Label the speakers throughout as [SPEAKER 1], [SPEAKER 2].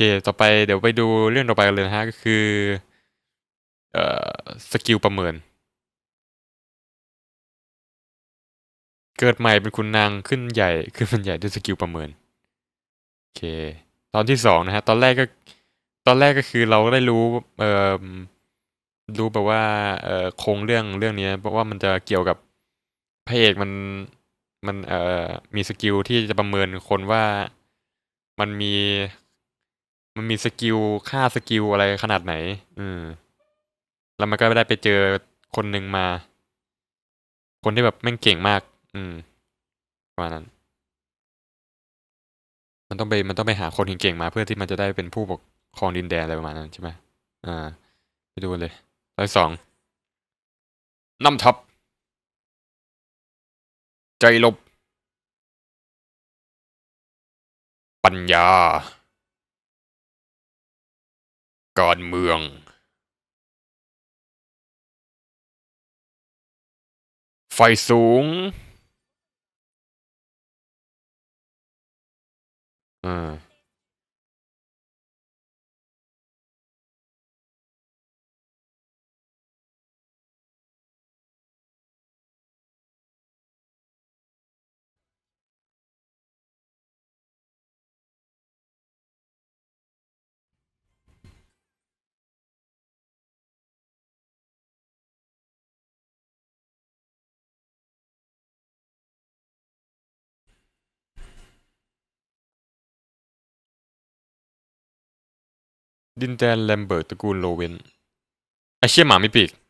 [SPEAKER 1] เคต่อไปเดี๋ยวไปดูเรื่องต่อไปกันเลยนะฮะก็คือเอ่สกิลประเมินเกิดใหม่เป็นขุนนางขึ้นใหญ่ขึ้นมันใหญ่ด้วยสกิลประเมินโอเคตอนที่สองนะฮะตอนแรกก็คือเราได้รู้เอ่อรู้แบบว่าโครงเรื่องนี้เพราะว่ามันจะเกี่ยวกับพระเอกมันมีสกิลที่จะประเมินคนว่ามันมีมันมีสกิลค่าสกิลอะไรขนาดไหนอืมแล้วมันก็ได้ไปเจอคนหนึ่งมา คนที่แบบแม่งเก่งมากอืมประมาณนั้นมันต้องไปหาคนเก่งๆมาเพื่อที่มันจะได้เป็นผู้ปกครองดินแดนอะไรประมาณนั้นใช่ไหมอ่าไปดูเลยร้อยสองนำทัพใจลบปัญญาการเมืองไฟสูงอ่าดินแดนแลมเบิร์ตตระกูลโลเวนไอเชี่ยหมาไม่ปีก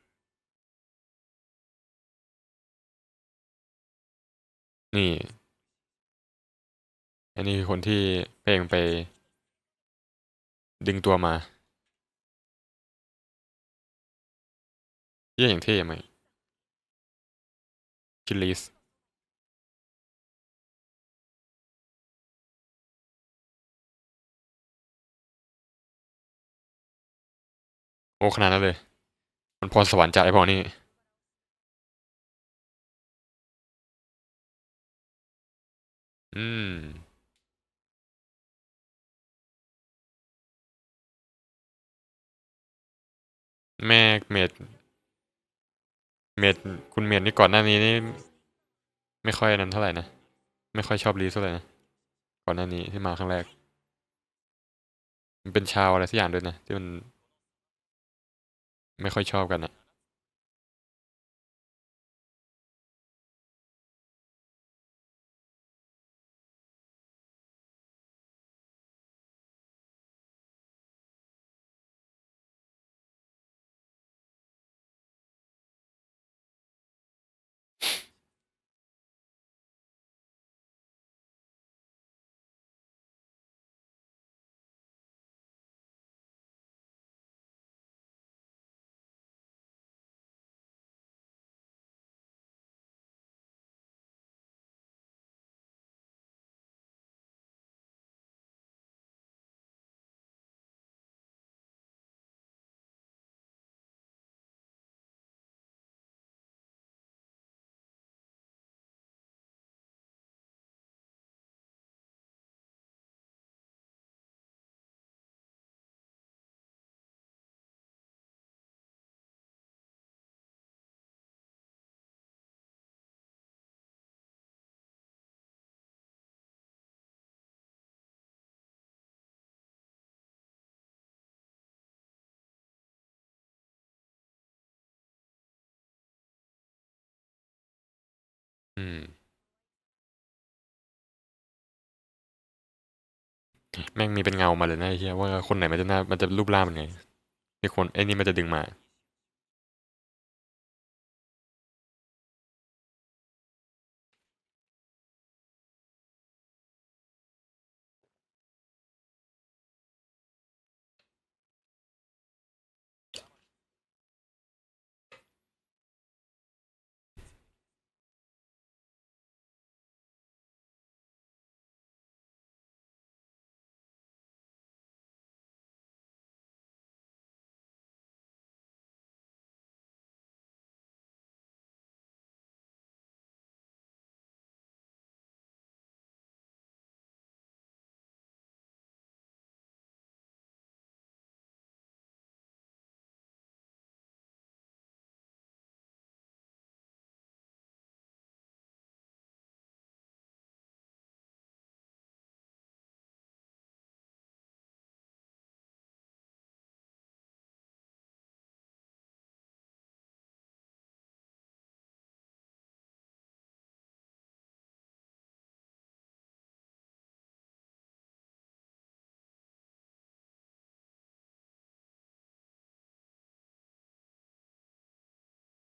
[SPEAKER 1] นี่อันนี้คือคนที่เพลงไปดึงตัวมาเยี่ยอย่างเท่ไหมชิลลิสโอ้ขนาดนั้นเลยมันพรสวรรค์จากไอ้พอนี่อืมแม่เมดคุณเมดนี่ก่อนหน้านี้นี่ ไม่ค่อยนั้นเท่าไหร่นะไม่ค่อยชอบลีสเท่าไหร่นะก่อนหน้านี้ที่มาครั้งแรกมันเป็นชาวอะไรสักอย่างด้วยนะที่มันไม่ค่อยชอบกันอ่ะอืมแม่งมีเป็นเงามาเลยนะไอ้เหี้ยว่าคนไหนมันจะหน้ามันจะรูปร่างเป็นไงไอ้คนไอ้นี่มันจะดึงมา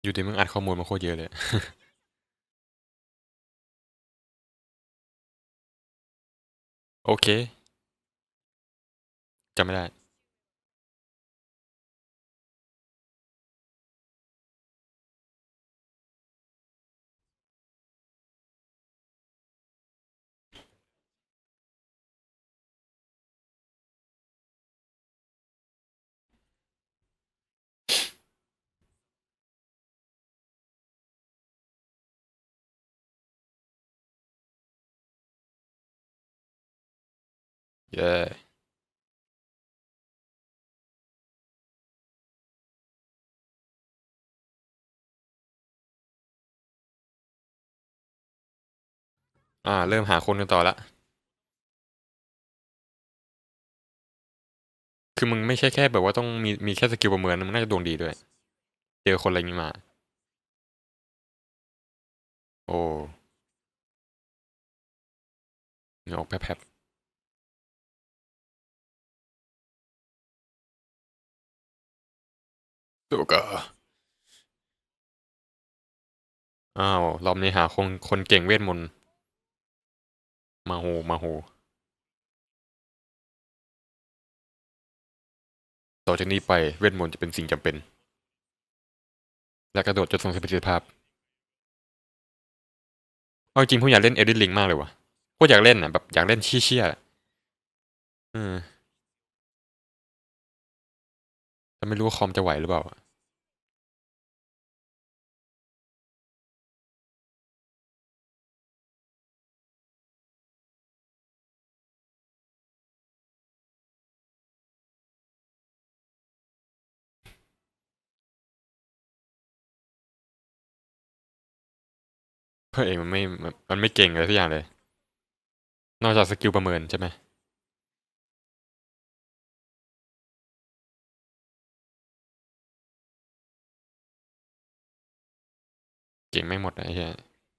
[SPEAKER 1] อยู่ดีมึงอัดข้อมูลมาโคตรเยอะเลยโอเคจำไม่ได้เย้เริ่มหาคนกันต่อละคือมึงไม่ใช่แค่แบบว่าต้องมีแค่สกิลประเมินนะมึงน่าจะดวงดีด้วยเจอคนอะไรอย่างงี้มาโอ้เหงาออกแป๊บๆตัวก็รอบนี้หาคนเก่งเวทมนต์มาโหต่อจากนี้ไปเวทมนต์จะเป็นสิ่งจำเป็นและกระโดดจะทรงประสิทธิภาพเอาจริงผมอยากเล่นเอลด n นริงมากเลยวะโคตรอยากเล่นอ่ะแบบอยากเล่นเชี่ยๆแต่ไม่รู้ว่าคอมจะไหวหรือเปล่าเพื่อเองมันไม่เก่งเลยทุกอย่างเลยนอกจากสกิลประเมินใช่ไหมเก่งไม่หมดนะไอ้เหี้ย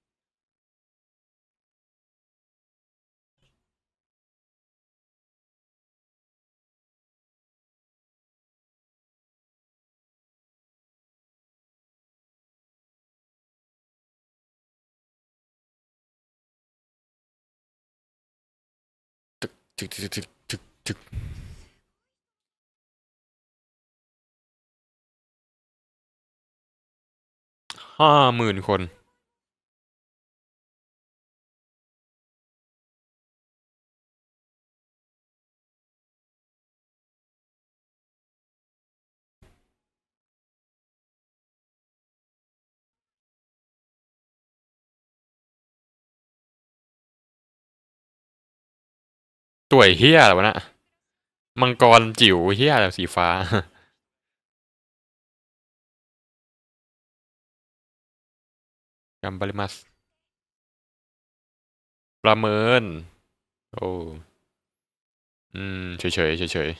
[SPEAKER 1] ทึกทึกทึกทึกทึก50,000 คนตัวเฮียอะไรวะนะมังกรจิ๋วเฮียอะไรสีฟ้ากัมบาริมัสประเมินโอ้เฉย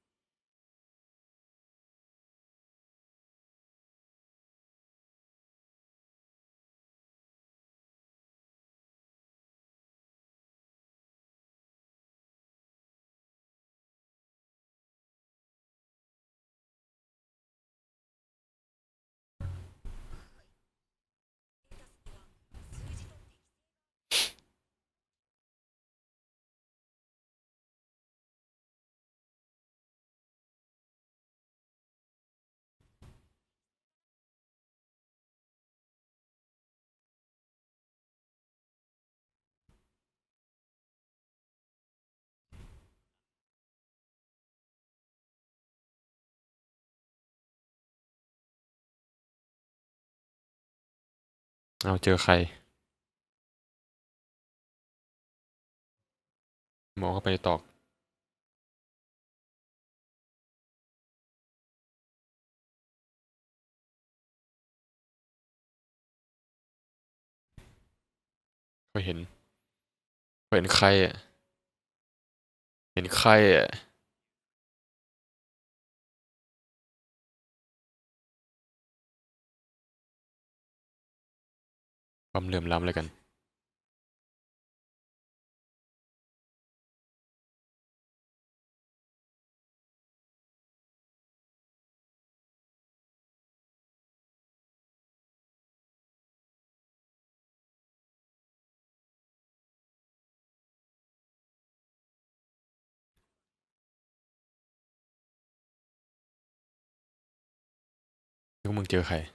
[SPEAKER 1] เอาเจอใครมองเข้าไปตอกก็เห็นใครอ่ะเห็นใครอ่ะความเหลื่อมล้ำเลยกันพวกมึงเจอใคร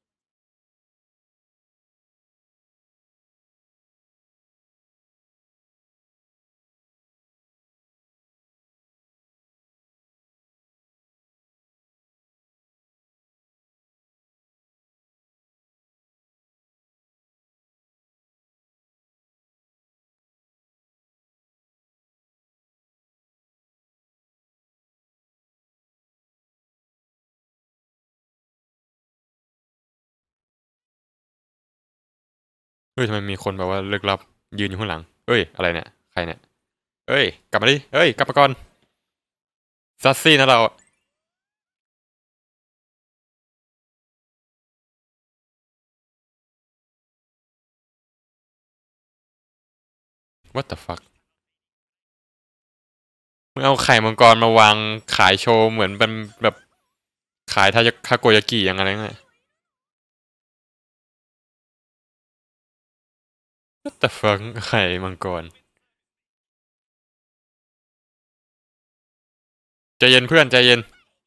[SPEAKER 1] เฮ้ยทำไมมีคนแบบว่าลึกลับยืนอยู่ข้างหลังเอ้ยอะไรเนี่ยใครเนี่ยเอ้ยกลับมาดิเอ้ยกลับมาก่อนซัสซี่นะเรา what the fuck มึงเอาไข่มังกรมาวางขายโชว์เหมือนเป็นแบบขายทาโกยากิอย่างไรเงี้ย what the fuck ไข่มังกรใจเย็นเพื่อนใจเย็น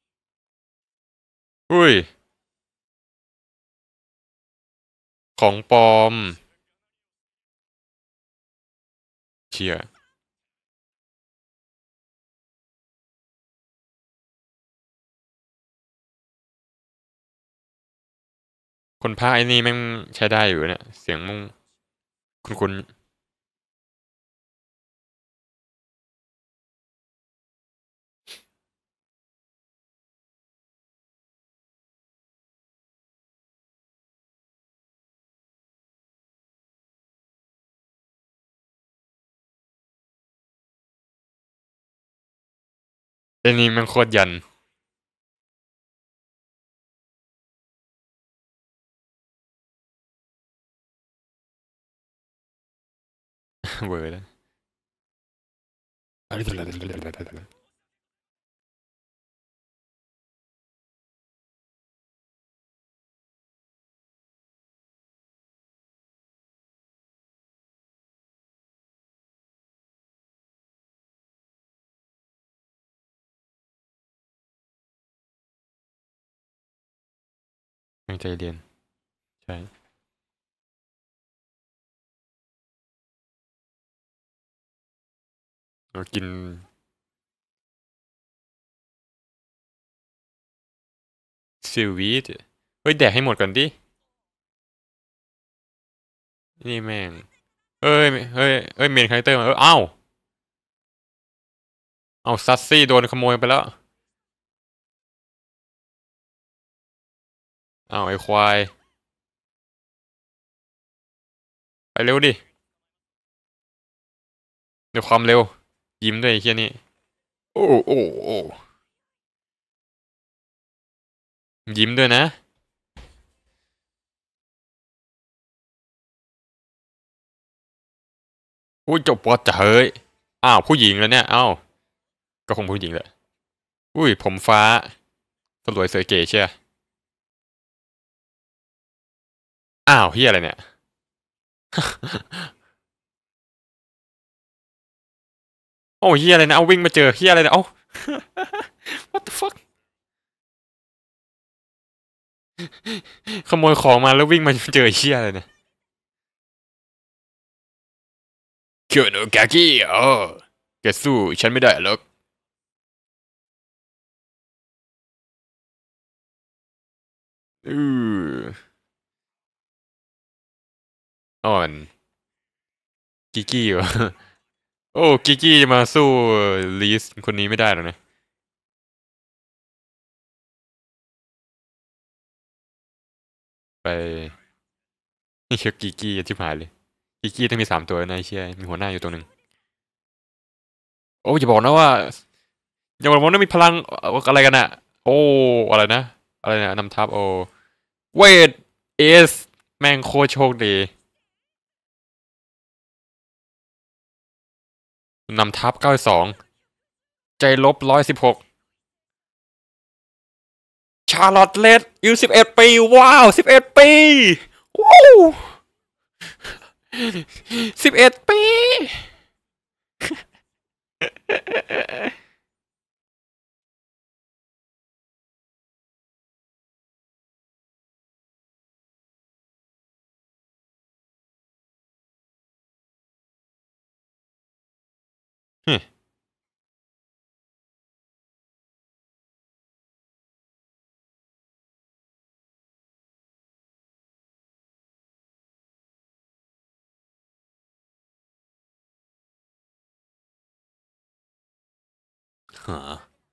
[SPEAKER 1] อุ้ยของปลอมเชียคนพากย์ไอ้นี่แม่งใช้ได้อยู่เนี่ยเสียงมึงคุณไอ้นี่แม่งโคตรยันเวอร์แล้วตั้งใจเรียนใช่เรากินซีวีดเฮ้ยแดกให้หมดก่อนดินี่แม่งเอ้ยเฮ้ยเอ้ยเมนคาแรคเตอร์มาเอ้าซัสซี่โดนขโมยไปแล้วเอ้าไอ้ควายไปเร็วดิเดี๋ยวความเร็วยิ้มด้วยไอ้เฮียนี่โอ้โอ้โอ้ยิ้มด้วยนะอุ้ยจบปอจะเฮ้ยอ้าวผู้หญิงแล้วเนี่ยเอ้าก็คงผู้หญิงแหละอุ้ยผมฟ้าสลวยสวยเก๋เชียอ้าวเฮียอะไรเนี่ยโอ้เฮียอะไรนะเอาวิ่งมาเจอเฮียอะไรเนี่ยเอ้า what the fuck ขโมยของมาแล้ววิ่งมาเจอเฮียอะไรเนี่ยเคียวโนกากิอ๋อแกสู้ฉันไม่ได้หรอกอืออ่อนกิกี้วะโอ้กิกี้จะมาสู้ลีสคนนี้ไม่ได้หรอกนะไปนี่เชื่อกิกี้ชิบหายเลยกิกี้ต้องมี3 ตัวนะไอ้เชี่ยมีหัวหน้าอยู่ตัวหนึ่งโอ้อย่าบอกนะว่าอย่าบอกว่ามีพลังอะไรกันอะโอ้อะไรนะอะไรนะนำทัพโอ้เวทเอสแม่งโคตรโชคดีนำทัพ92ใจลบ116ชาร์ลอตเลดอายุ11 ปีว้าว11 ปีว้าว11 ปีฮะ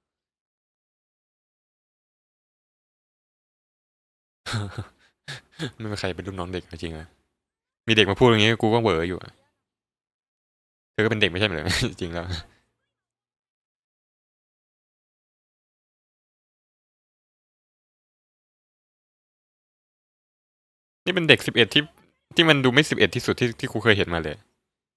[SPEAKER 1] ไม่มีใครเป็นลูกน้องเด็กจริงๆอะมีเด็กมาพูดอย่างงี้กูก็เหวออยู่อะเธอก็เป็นเด็กไม่ใช่เหรอจริงแล้วนี่เป็นเด็ก11ที่มันดูไม่11ที่สุดที่กูเคยเห็นมาเลย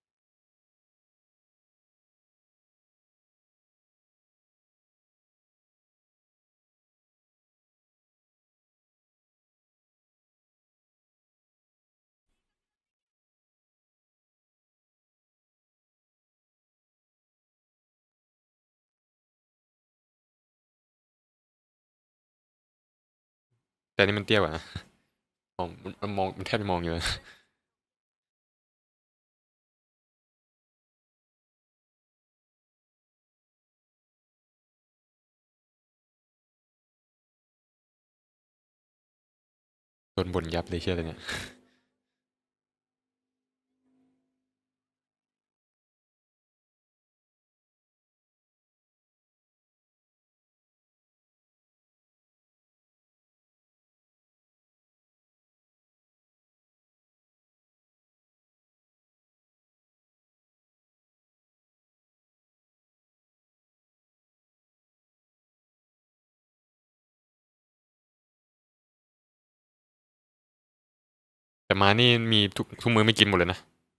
[SPEAKER 1] แต่นี่มันเตี้ยกว่านะมองมันมองมันแทบจะมองอยู่เลยโดนบ่นยับเลยเชื่อเลยเนี่ยแต่มานี่มีทุกมื้อไม่กินหมดเลยนะ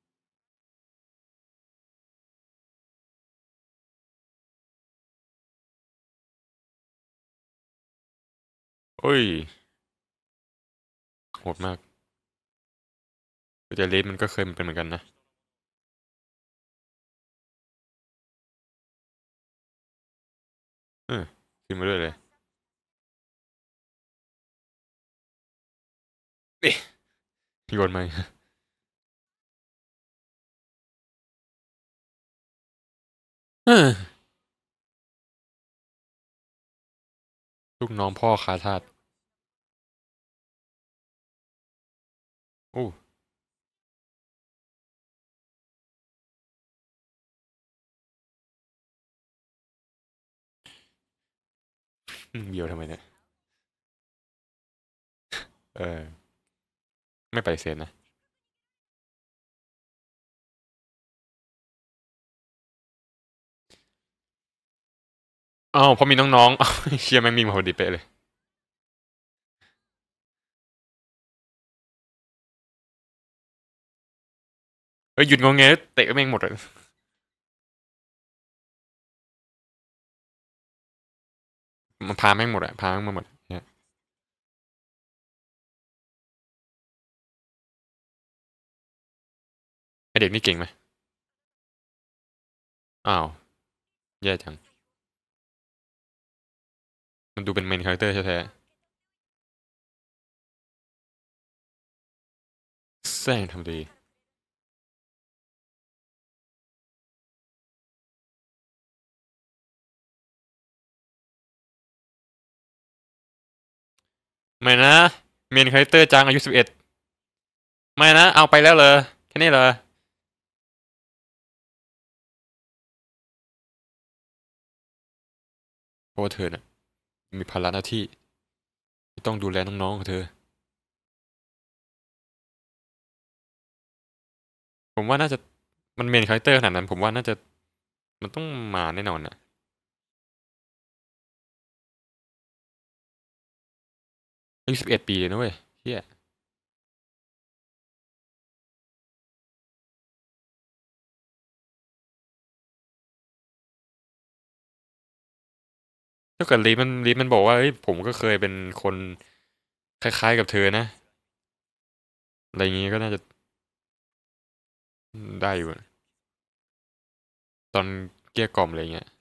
[SPEAKER 1] โอ้ยโหดมากแต่เลสมันก็เคยเป็นเหมือนกันนะเออขึ้นมาด้วยเลยเอ๊ะโยนมาเออลูกน้องพ่อคาทาสโอ้เบียวทำไมเนี่ยเออไม่ไปเซนนะ อ้าวเพราะมีน้องๆอ้าวเชียแม่งมีมาพอดีเป๊ะเลยเอ้ยหยุดงอแงเตะแม่งหมดเลยมันพาแม่งหมดอะพาแม่งมาหมดเนี่ยไอเด็กนี่เก่งไหมอ้าวแย่จังมันดูเป็นเมนคาแรคเตอร์แท้ๆแซงทำดีไม่นะเมนคาแรคเตอร์จังอายุ11ไม่นะเอาไปแล้วเหรอแค่นี้เหรอเพราะว่าเธอเนี่ยมีภาระหน้าที่ที่ต้องดูแลน้องๆของเธอผมว่าน่าจะมันเมนคาแรคเตอร์ขนาดนั้นผมว่าน่าจะมันต้องมาแน่นอนนะอายุ11 ปีเลยนะเว้ยเฮีย ถ้าเกิดลีฟมันบอกว่าเฮ้ยผมก็เคยเป็นคนคล้ายๆกับเธอนะอะไรอย่างงี้ก็น่าจะได้อยู่ตอนเกลี้ยกล่อมอะไรเงี้ย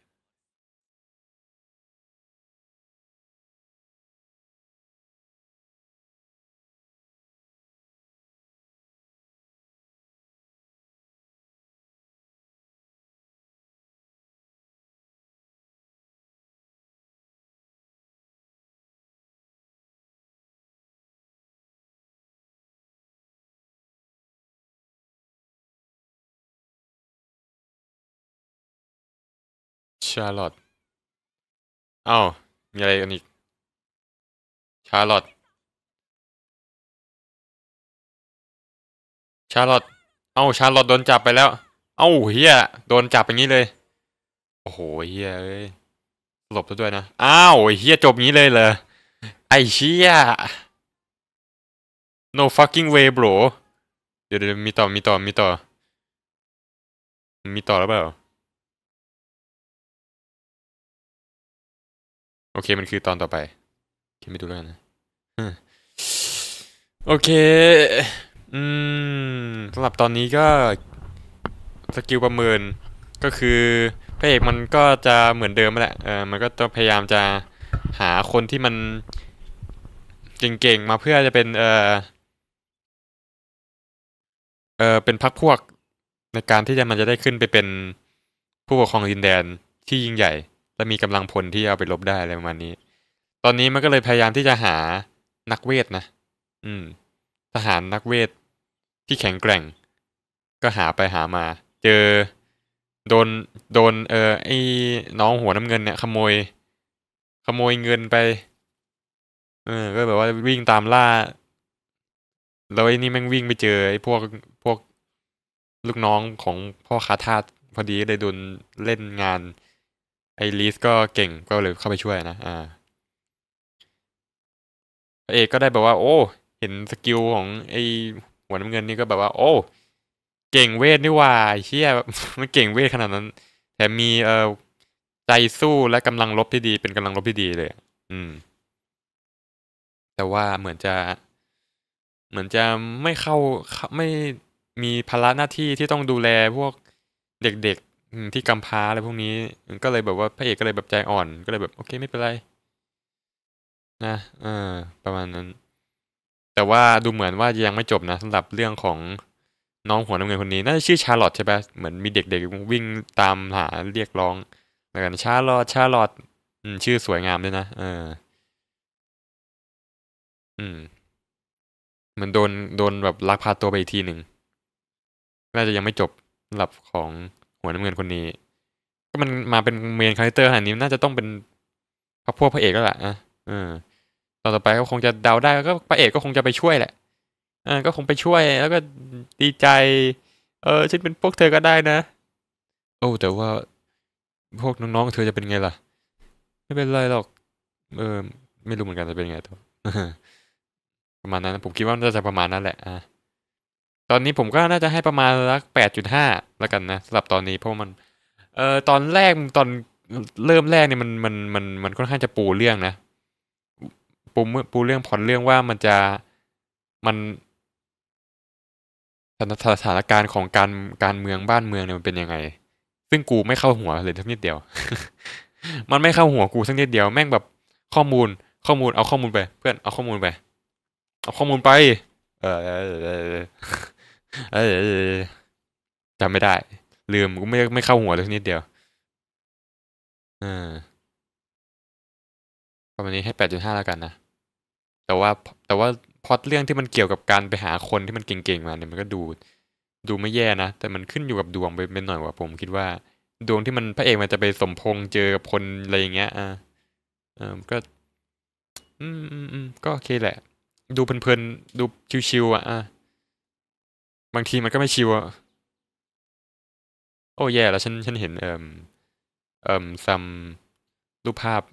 [SPEAKER 1] ชาร์ลอตอ้าวมีอะไรกันอีกชาร์ลอตเอ้าชาร์ลอตโดนจับไปแล้วเอ้าเฮียโดนจับอย่างนี้เลยโอ้โหเฮียเอ้ยหลบซะด้วยนะอ้าวเฮียจบงี้เลยเหรอไอ้เชี่ย no fucking way bro เดี๋ยวมีต่อแล้วเปล่าโอเคมันคือตอนต่อไปโอเคไม่ดูแล้วกันนะอืมโอเคอืสำหรับตอนนี้ก็สกิลประเมินก็คือพระเอกมันก็จะเหมือนเดิมแหละมันก็ต้องพยายามจะหาคนที่มันเก่งๆมาเพื่อจะเป็นเป็นพรรคพวกในการที่มันจะได้ขึ้นไปเป็นผู้ปกครองดินแดนที่ยิ่งใหญ่และมีกำลังพลที่เอาไปรบได้อะไรประมาณนี้ตอนนี้มันก็เลยพยายามที่จะหานักเวทนะอืมทหารนักเวทที่แข็งแกร่งก็หาไปหามาเจอโดนไอ้น้องหัวน้ำเงินเนี่ยขโมยเงินไปก็แบบว่าวิ่งตามล่าแล้วไอ้นี่แม่งวิ่งไปเจอไอ้พวกลูกน้องของพ่อค้าทาสพอดีเลยโดนเล่นงานไอ้ลีสก็เก่งก็เลยเข้าไปช่วยนะพระเอกก็ได้แบบว่าโอ้เห็นสกิลของไอ้หัวน้ำเงินนี่ก็แบบว่าโอ้เก่งเวทนี่หว่าไอ้เชี่ยมันเก่งเวทขนาดนั้นแถมมีใจสู้และกำลังรบที่ดีเป็นกำลังรบที่ดีเลยอืมแต่ว่าเหมือนจะไม่ไม่มีภาระหน้าที่ที่ต้องดูแลพวกเด็กๆที่กำพร้าอะไรพวกนี้ก็เลยแบบว่าพระเอกก็เลยแบบใจอ่อนก็เลยแบบโอเคไม่เป็นไรนะประมาณนั้นแต่ว่าดูเหมือนว่ายังไม่จบนะสำหรับเรื่องของน้องหัวน้ำเงินคนนี้น่าจะชื่อชาร์ลอตใช่ปะเหมือนมีเด็กๆวิ่งตามหาเรียกร้องแล้วกันชาร์ลอตชื่อสวยงามด้วยนะอืมเหมือนโดนแบบลักพาตัวไปอีกทีหนึ่ง น่าจะยังไม่จบสำหรับของหัวน้ำเงินคนนี้ก็มันมาเป็นเมนคาแรคเตอร์ขนาดนี้น่าจะต้องเป็นพระเอกแล้วล่ะเออตอนต่อไปก็คงจะเดาได้ก็พระเอกก็คงจะไปช่วยแหละก็คงไปช่วยแล้วก็ดีใจฉันเป็นพวกเธอก็ได้นะโอ้แต่ว่าพวกน้องๆเธอจะเป็นไงล่ะไม่เป็นไรหรอกเออไม่รู้เหมือนกันจะเป็นไงตัวประมาณนั้นนะผมคิดว่าน่าจะประมาณนั้นแหละตอนนี้ผมก็น่าจะให้ประมาณสัก8.5แล้วกันนะสำหรับตอนนี้เพราะมันตอนแรกตอนเริ่มแรกเนี่ยมันค่อนข้างจะปูเรื่องนะปูเรื่องพล็อตเรื่องว่ามันสถานการณ์ของการเมืองบ้านเมืองเนี่ยมันเป็นยังไงซึ่งกูไม่เข้าหัวเลยสักนิดเดียวมันไม่เข้าหัวกูสักนิดเดียวแม่งแบบข้อมูลเอาข้อมูลไปเพื่อนเอาข้อมูลไปเอาข้อมูลไปเออจำไม่ได้ลืมกูไม่เข้าหัวเลยสักนิดเดียวอ่าประมาณนี้ให้8.5แล้วกันนะ แต่ว่าแต่ว่าพล็อตเรื่องที่มันเกี่ยวกับการไปหาคนที่มันเก่งๆมาเนี่ยมันก็ดูไม่แย่นะแต่มันขึ้นอยู่กับดวงไปเป็นหน่อยว่าผมคิดว่าดวงที่มันพระเอกมันจะไปสมพงษ์เจอกับคนอะไรอย่างเงี้ยก็ก็โอเคแหละดูเพลินๆดูชิวๆบางทีมันก็ไม่ชิวอ่ะโอ้แย่แล้วฉันเห็นซัมรูปภาพ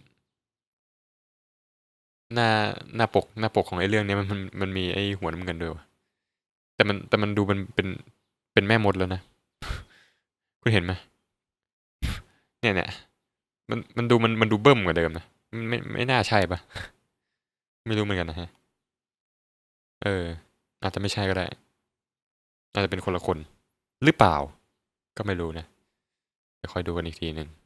[SPEAKER 1] หน้าหน้าปกของไอ้เรื่องเนี้ยมันมีไอ้หัวน้ำเงินด้วยว่ะแต่มันดูเป็นแม่มดแล้วนะคุณเห็นไหม เนี่ยมันดูเบิ่มกว่าเดิมนะไม่น่าใช่ปะไม่รู้เหมือนกันนะฮะเอออาจจะไม่ใช่ก็ได้อาจจะเป็นคนละคนหรือเปล่าก็ไม่รู้นะไปคอยดูกันอีกทีหนึ่ง